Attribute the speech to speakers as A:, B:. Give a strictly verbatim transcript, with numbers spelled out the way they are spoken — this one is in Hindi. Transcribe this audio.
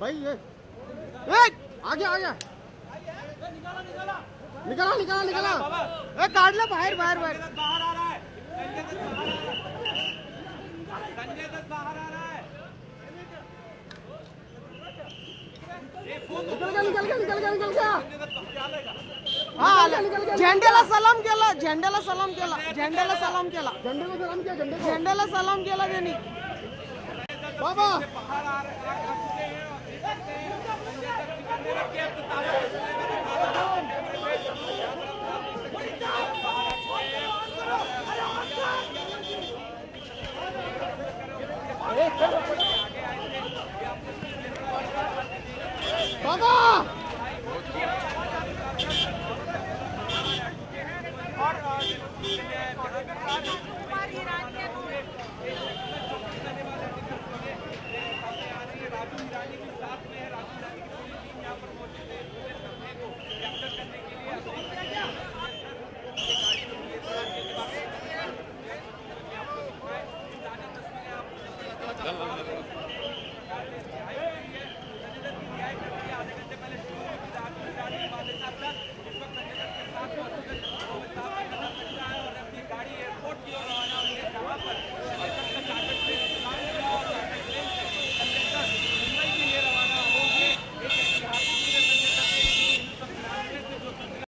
A: भाई ये ए, आ गया आ गया निकला निकला निकला ए काट ले बाहर बाहर बाहर
B: बाहर आ रहा है संजय दत्त बाहर आ रहा है
A: निकल गया निकल गया निकल गया निकल गया हा झेंड्याला सलाम केला झेंड्याला सलाम केला झेंड्याला सलाम केला झेंड्याला सलाम केला झेंड्याला सलाम केला त्यांनी बाबा
B: बाहर आ रहे
A: बाबा
B: राजू ईरानी भी साथ में है। राजू